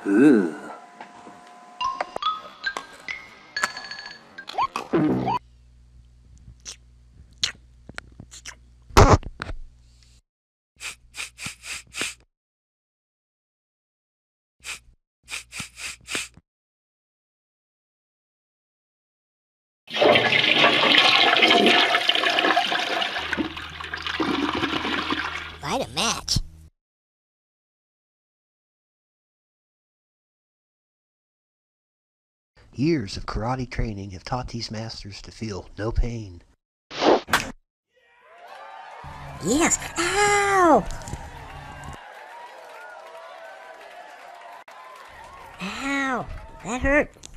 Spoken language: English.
Ugh. Light a match. Years of karate training have taught these masters to feel no pain. Yes. Ow! Ow! That hurt.